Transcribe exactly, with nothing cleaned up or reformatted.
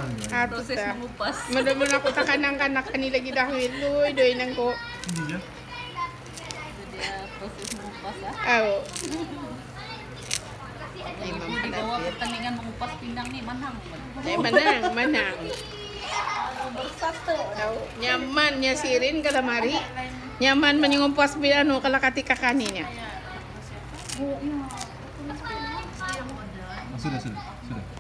Ato Proses ta. mengupas. Madamon ako ta kanang-kanak kanila gidahil. Doy, doy nang ko. Hindi na. Jadi ah, proses mengupas ah. Aw. Ay, Ma'am ibu dibawa Hanapit. pertandingan mengupas pindang nih manang. Ay, manang, manang. Bersatu. Aw, nyaman niya sirin kalamari. Nyaman man yung umpas bil ano kalakati kakani niya. Oh, sudah, sudah, sudah.